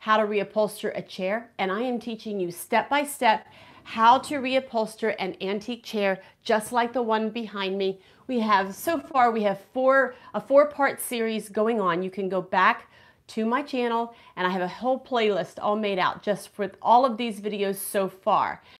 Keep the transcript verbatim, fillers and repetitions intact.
how to reupholster a chair, and I am teaching you step by step how to reupholster an antique chair just like the one behind me. We have, so far, we have four, a four-part series going on. You can go back to my channel and I have a whole playlist all made out just for all of these videos so far.